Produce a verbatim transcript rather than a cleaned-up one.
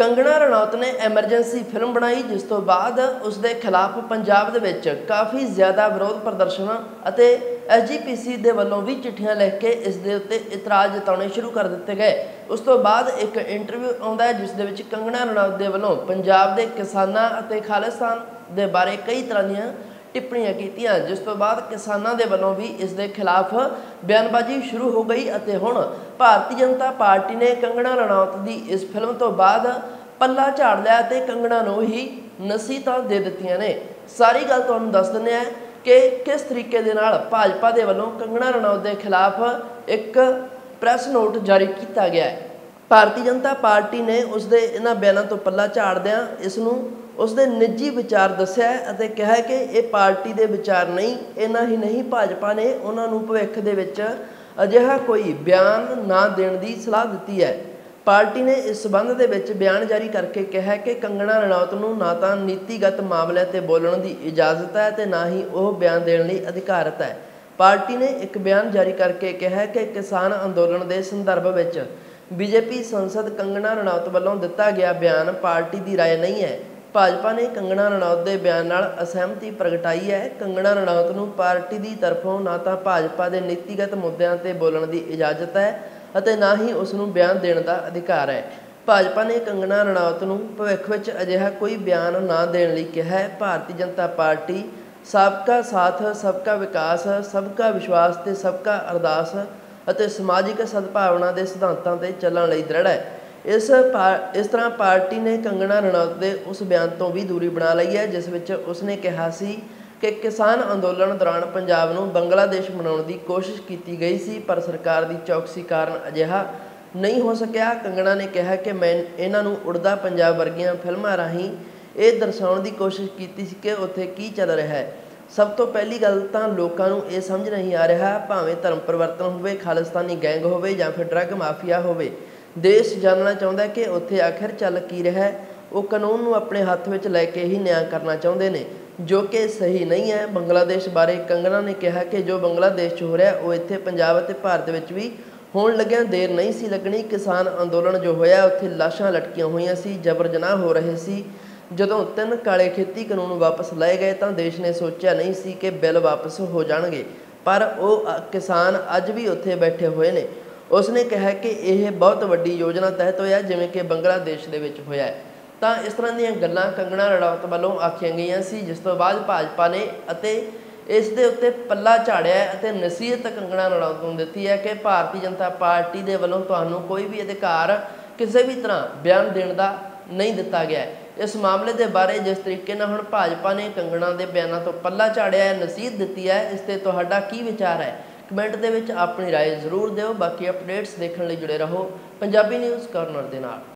कंगना रनौत ने emergency film बनाई जिस तो बाद उसके खिलाफ पंजाब दे विच काफ़ी ज़्यादा विरोध प्रदर्शन अते एस जी पी सी दे वल्लों भी चिट्ठियां लिख के इस दे उत्ते इतराज़ जताने शुरू कर दिते गए। उस तो बाद एक इंटरव्यू आउंदा है जिस दे विच कंगना रनौत दे वल्लों पंजाब दे किसानां अते खालिस्तान दे बारे कई तरह दीयां टिप्पणियां कीतियां, जिस तो बाद किसानां दे वल्लों भी इस दे खिलाफ बयानबाजी शुरू हो गई अते हुण भारतीय जनता पार्टी ने कंगना रनौत दी इस फिल्म तो बाद पल्ला झाड़ लिया ते कंगना नूं ही नसीहतां दे दित्तियां ने। सारी गल तुहानूं दस दिंदे आ कि किस तरीके दे नाल भाजपा दे वल्लों कंगना रनौत दे खिलाफ एक प्रैस नोट जारी किया गया है। भारतीय जनता पार्टी ने उसके इन्हां बयानों तो पल्ला झाड़दियां इसनूं उसके निजी विचार दस्सिया अते कहा कि यह पार्टी के विचार नहीं। इन्ना ही नहीं, भाजपा ने उन्होंने भविख दे विच अजिहा कोई बयान ना देने की सलाह दी है। पार्टी ने इस संबंध दे विच बयान जारी करके कहा कि कंगना रनौत नूं ना तां नीतिगत मामलों ते बोलण की इजाजत है ते ना ही वह बयान देने लई अधिकारत है। पार्टी ने एक बयान जारी करके कहा कि किसान अंदोलन के संदर्भ विच बीजेपी संसद कंगना रनौत वालों दिता गया बयान पार्टी की राय नहीं है। भाजपा ने कंगना रनौत के बयान नाल असहमति प्रगटाई है। कंगना रनौत नूं पार्टी की तरफों ना तां भाजपा के नीतिगत मुद्दों ते बोलण की इजाजत है अते ना ही उसनूं बयान देने का अधिकार है। भाजपा ने कंगना रनौत नूं भविख विच अजिहा कोई बयान ना देने लई कहा है। भारतीय जनता पार्टी सबका साथ, सबका विकास, सबका विश्वास ते सबका अरदास अते समाजिक सद्भावना के सिद्धांतों ते चलण लई दृढ़ है। इस पा इस तरह पार्टी ने कंगना रनौत के उस बयान तो भी दूरी बना ली है जिस विच उसने कहा सी कि किसान अंदोलन दौरान पंजाब नूं बांग्लादेश बनाउण की कोशिश की गई सी पर सरकार की चौकसी कारण अजिहा नहीं हो सकिया। कंगना ने कहा कि मैं इन्हां नूं उड़दा पंजाब वर्गियां फिल्मां राहीं ये दर्शाउण की कोशिश की सी कि उत्थे की चल रहा है। सब तो पहली गल तां लोकां नूं ये समझ नहीं आ रहा, भावें धर्म परिवर्तन होवे, खालिस्तानी गैंग होवे जां फिर ड्रग माफिया होवे, देश जानना चाहता है कि उत्थे आखिर चल की रहा है। वो कानून नूं अपने हत्थ विच लैके ही न्याय करना चाहते हैं जो कि सही नहीं है। बांग्लादेश बारे कंगना ने कहा कि जो बांग्लादेश हो रहा वो इत्थे पंजाब ते भारत विच भी होण लग्गिया देर नहीं सी लगनी। किसान अंदोलन जो होया उत्थे लाशां लटकियां होईयां सी, जबर जनाह हो रहे सी। जदों तीन काले खेती कानून वापस लाए गए तो देश ने सोचा नहीं सी कि बिल वापस हो जाणगे, पर वो किसान अज भी उत्थे बैठे हुए ने। उसने कहा कि यह बहुत वड्डी योजना तहत होया जिवें कि बांग्लादेश दे विच होया है। तो इस तरह दीयां गल्लां कंगना रनौत वालों आखियां गईयां सी जिस तो बाद भाजपा ने अते इस दे उत्ते पल्ला झाड़िया अते नसीहत कंगना रनौत नूं दित्ती है कि भारतीय जनता पार्टी दे वल्लों तुहानूं कोई भी अधिकार किसी भी तरह बयान देने का नहीं दिता गया है। इस मामले के बारे जिस तरीके नाल हुण भाजपा ने कंगना के बयानों तो पल्ला झाड़िया है, नसीहत दी है, इस ते तुहाडा की विचार है? कमेंट दे विच अपनी राय जरूर दिओ। बाकी अपडेट्स देखने लई जुड़े रहो पंजाबी न्यूज़ कॉर्नर दे नाल।